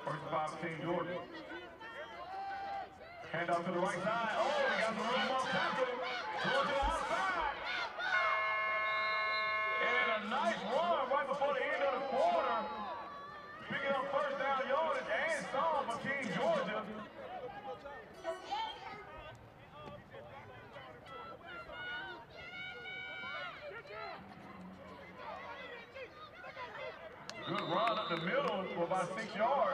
First 5 Team Georgia. Hand off to the right side. Oh, we got the room up tackle. Going to the outside. And a nice run right before the end of the quarter. Picking up first down yardage and some for Team Georgia. Good run up the middle for about 6 yards.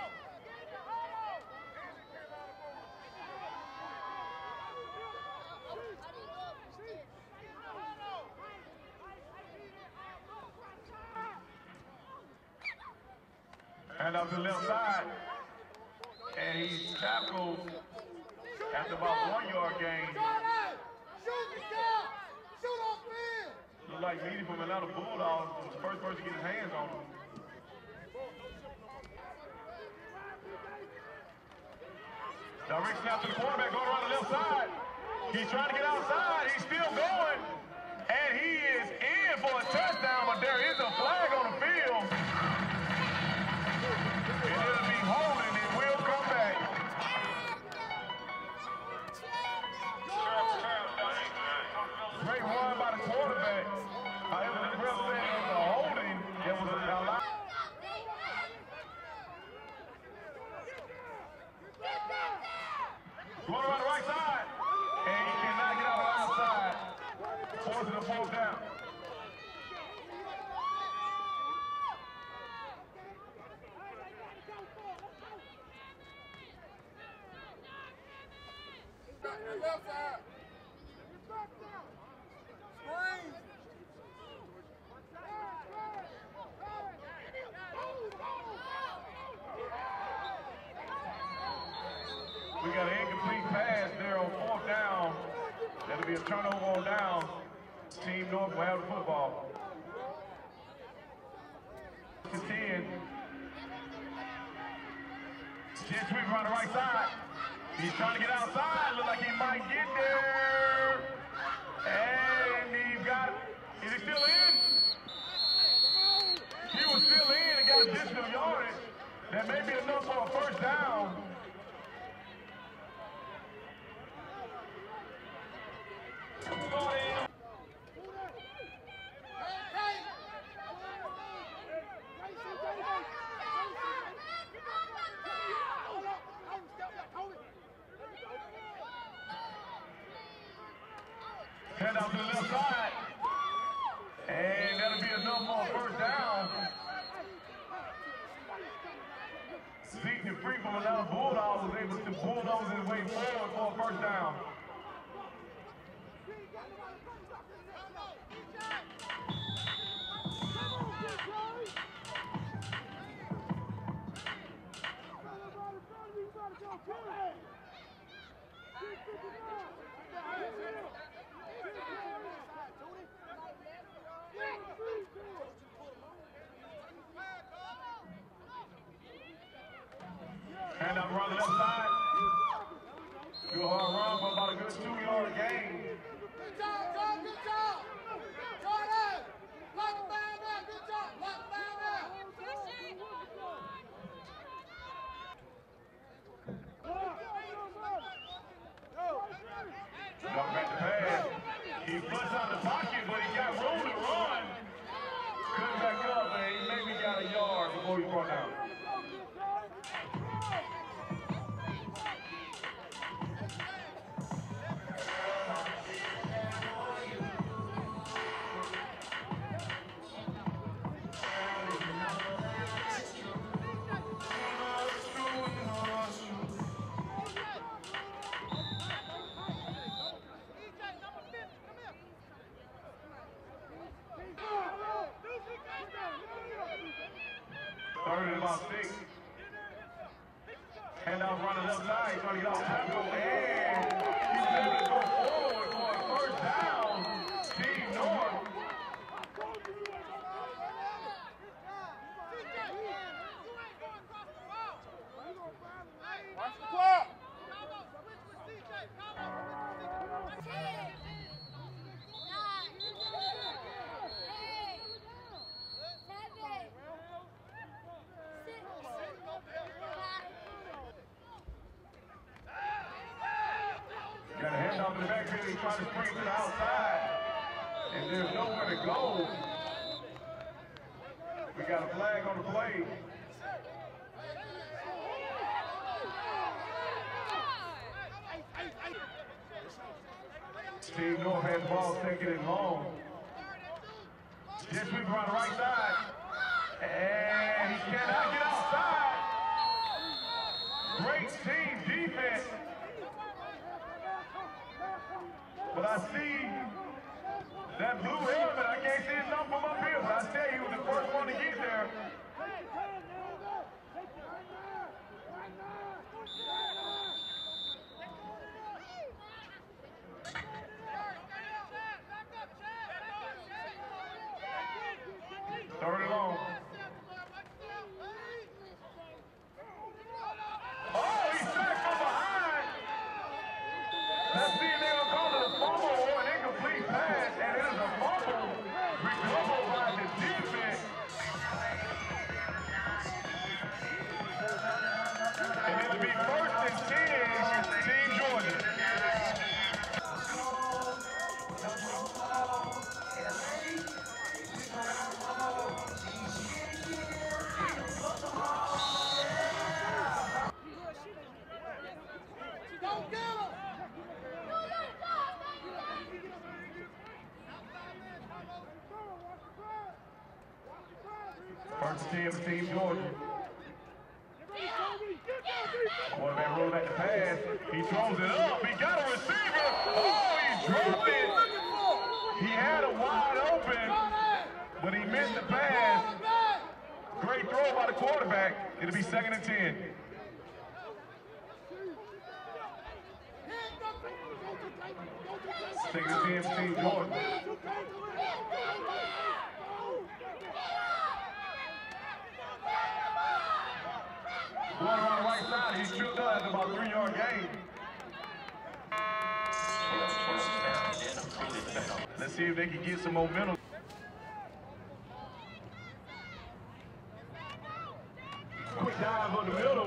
And up to the left side. And he's tackled after about 1 yard gain. Look like Meany from Atlanta Bulldogs was the first person to get his hands on him. Direct snap to the quarterback, going around the left side. He's trying to get outside. He's still going. And he is in for a touchdown, but there is a flag on the field. It'll be holding. It will come back. Great run by the quarterback. However, the ref said it was a holding. It was a lot. Going around the right side. And he cannot get out of the outside. Forcing a 4th down. Left side. Screen. We got an incomplete pass there on 4th down. That'll be a turnover on down. Team North will have the football. To 10. Jet sweep around the right side. He's trying to get outside. Look like he might get there. And he got, is he still in? He was still in and got additional yardage. That may be enough for a first down. Head out to the left side. And that'll be enough for a first down. Zeke DeFree from Atlanta Bulldogs was able to bulldoze his way forward for a first down. Hand out around the left side. Do a hard run for about a good 2-yard gain. Good job, John. Good job. Jordan, lock him down there. Good job. Lock him down there. Got back to pass. He puts out the pocket, but he got room to run. Couldn't back up, and he maybe got a yard before he brought down. Third and about 6. Hand out around the left side, trying to get off tackle, and he's able to go forward for a first down. Team North. Watch the clock. Yeah. off to the backfield. He's trying to spring it to the outside. And there's nowhere to go. We got a flag on the play. Team North has the ball, taking it long. Jet sweep around the right side. And he cannot get outside. Great team defense. But I see that blue helmet. I can't see his number from up here, but I tell you, he was the first one to get there. Third and long. Oh, he's sacked from behind. Let's see if they're going to call it a fumble or an incomplete pass, and it is a fumble recovered by the defense. And it'll be 1st and 10, Team Georgia. Don't get him! 1st and 10 for Team Georgia. Quarterback rolled back the pass. He throws it up. He got a receiver. Oh, he dropped it. He had it wide open, but he missed the pass. Great throw by the quarterback. It'll be 2nd and 10. Second and 10 for Team Georgia. Going around the right side, he's tripped up at about a 3-yard gain. Let's see if they can get some momentum. Quick dive on the middle.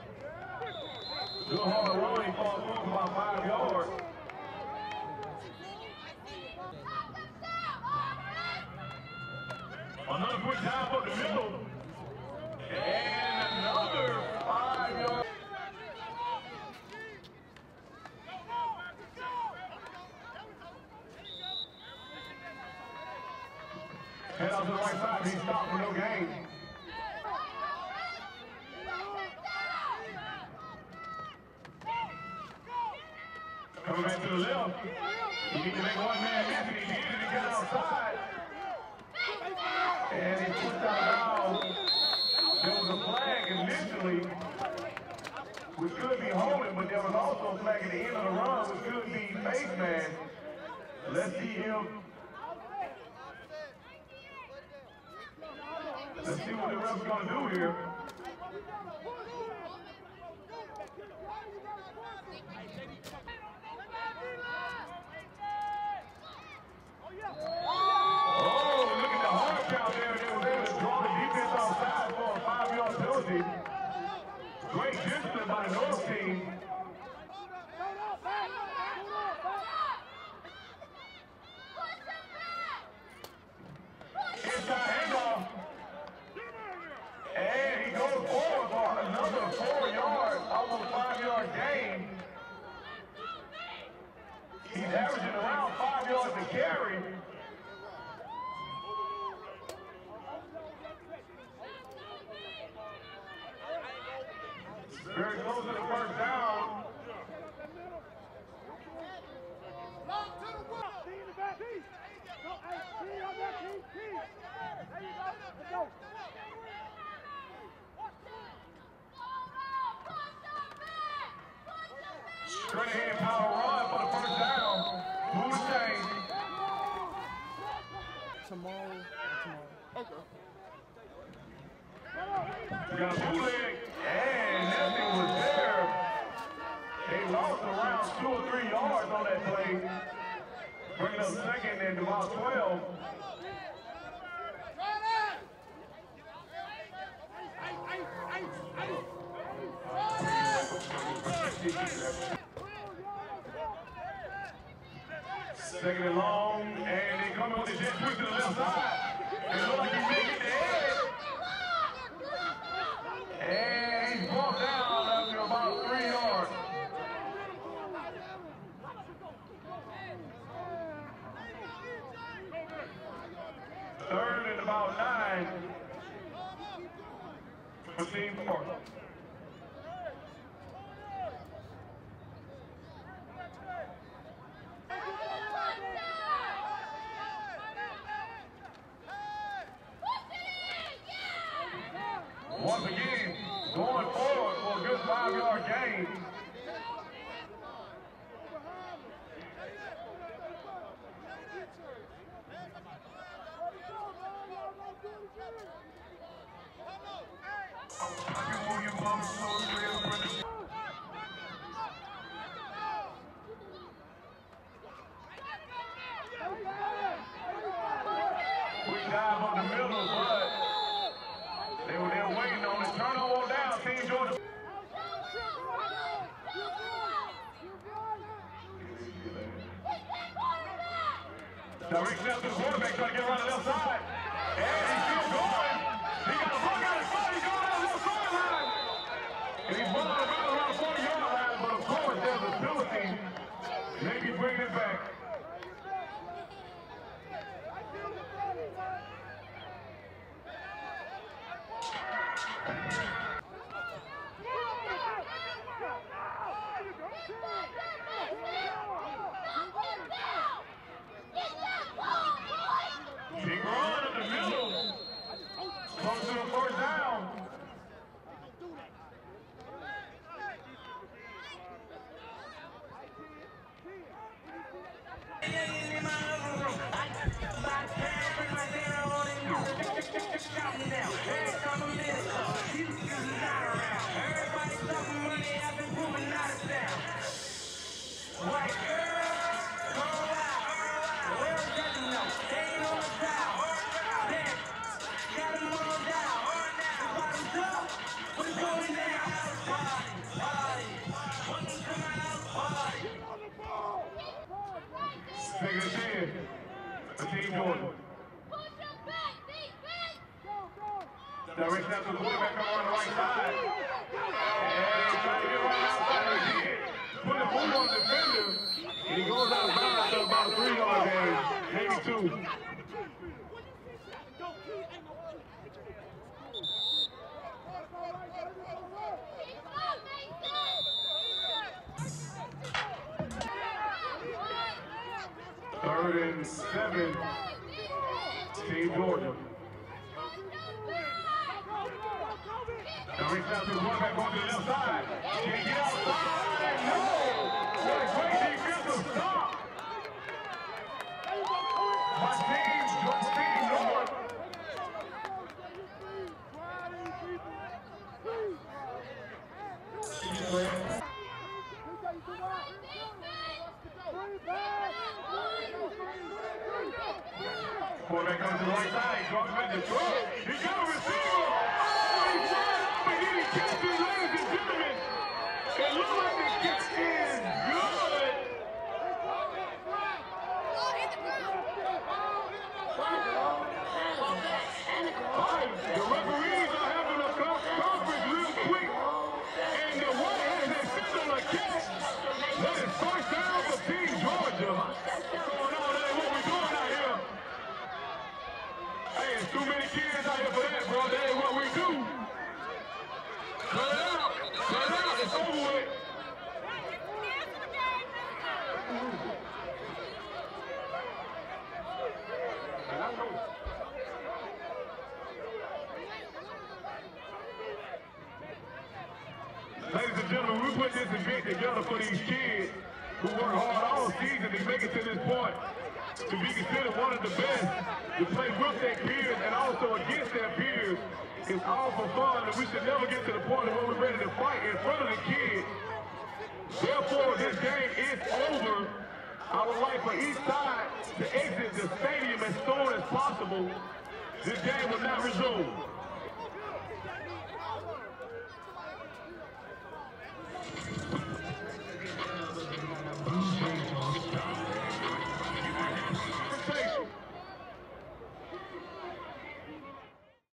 Good hard run, he falls through about 5 yards. Another quick dive up the middle. And another 5 yards. Head out to the right side, he's stopped for no gain. Coming back to the left. He needs to make one man miss, and he needed to get outside. And he pushed out of bounds. There was a flag initially, which could be holding, but there was also a flag at the end of the run, which could be face man. Let's see him. Let's see what the ref's going to do here. Oh, look at the hard count there. They were able to draw the defense outside for a 5-yard penalty. Great discipline by the North team. Inside handoff. And he goes forward for another 4 yards, almost 5-yard gain. He's averaging around 5 yards to carry. Very close to the first down. Straight ahead power run for the first down. Move the chain. Tomorrow. Okay. We got a bootleg, and that thing was there. They lost around 2 or 3 yards on that play. Bringing up 2nd and about 12. Second and long, and they come with the jet sweep to the left side. It looks like he's making the edge. And he's brought down after about 3 yards. Third and about 9 for Team Georgia. Once again, going forward for a good 5-yard gain. We dive on the middle, but they were there waiting on it. Turnover down, Team Georgia. Direct snap to the quarterback, trying to get around the left side. And he's still going. He got a bug out his spot. He's going down the left sideline. And he's running around the 40-yard line, but of course there's a penalty. Maybe bring it back. Big run up the middle. Close to the first down. Second and 10 for Team Georgia. Direct snap to the quarterback coming on the right side. And trying to get right outside again. Put a move on the defender. And he goes out of bounds after about a 3-yard gain. Maybe 2. Third and 7, Team Georgia. Now reach out to the quarterback going to the left side. Can he get outside? No! What a great defensive stop! My team, North. Quarterback comes to the right side, drops back the throw. He got a receiver. Oh, he's right up and then he catches it, ladies and gentlemen. It looks like the catch is good. The referees are having a conference real quick. And the one has a signal a catch. That is first down for Team Georgia. Going on, that ain't what we're doing out here. Hey, there's too many kids out here for that, bro. That ain't what we do. Cut it out. Cut it out. It's over with. Ladies and gentlemen, we put this event together for these kids who work hard all season to make it to this point, to be considered one of the best, to play with their peers and also against their peers. It's all for fun, and we should never get to the point of where we're ready to fight in front of the kids. Therefore, this game is over. I would like for each side to exit the stadium as soon as possible. This game will not resume.